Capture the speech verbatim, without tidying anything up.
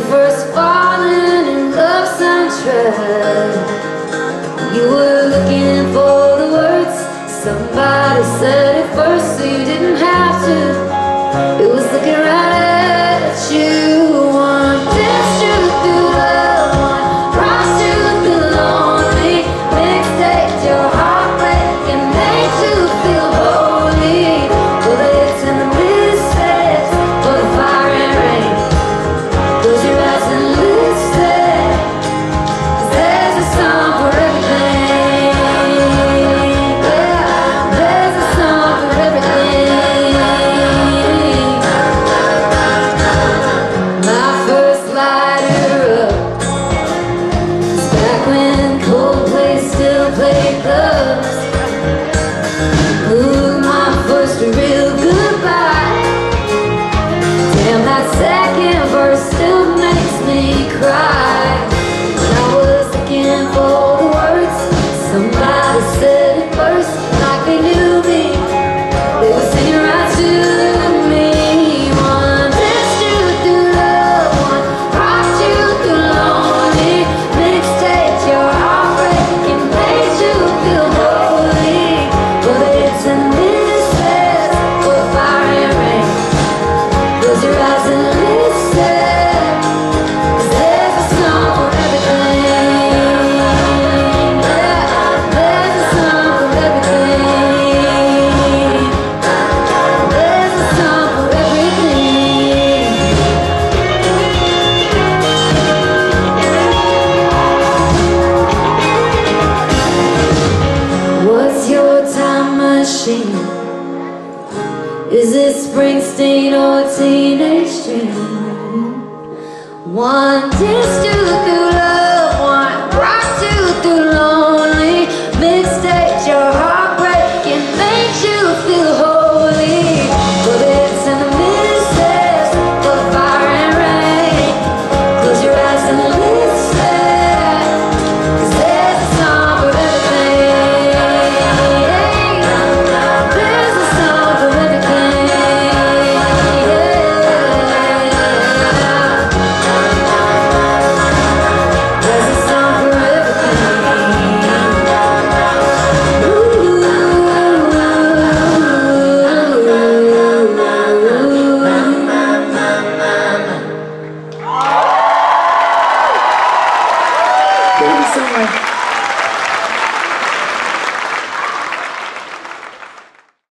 first falling in love soundtrack, you were looking for the words. Somebody said it first, so you didn't have to. It was looking right at you. One dance you through love, one cross you through lonely, mixtape your heartbreak and made you feel holy. For the hits and the mistakes, for the fire and rain. Close your eyes and listen, 'cause there's a song for everything. Yeah, there's a song for everything. My first lighter up is back when Coldplay still played clubs. Ooh, my first real goodbye. Damn, that second verse still makes me cry. When I was looking for the words, somebody said it first, like they knew me. They were singing right to me. One danced you through love, one rocked you through lonely, mixtape your heartbreak and made you feel holy. For the hits and misses, for the fire and rain. Close your eyes and listen, 'cause there's a song for everything. Yeah, there's a song for everything. There's a song for everything. What's your time machine? Is it Springsteen or Teenage Dream? One dance you through love, one rock you through lonely, mixtape your heartbreak and made you feel holy. For the hits and the misses, for the fire and rain. Close your eyes and listen, 'cause there's a song for everything. There's a song for everything. There's a song for everything. Ooh. Thank you so much.